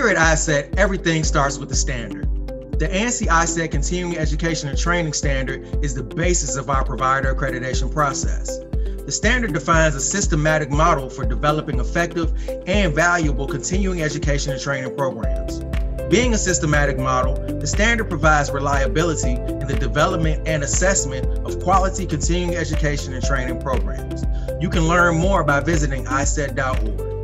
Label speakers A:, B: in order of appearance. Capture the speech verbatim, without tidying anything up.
A: Here at I A C E T, everything starts with the standard. The ANSI I A C E T Continuing Education and Training Standard is the basis of our provider accreditation process. The standard defines a systematic model for developing effective and valuable continuing education and training programs. Being a systematic model, the standard provides reliability in the development and assessment of quality continuing education and training programs. You can learn more by visiting I A C E T dot org.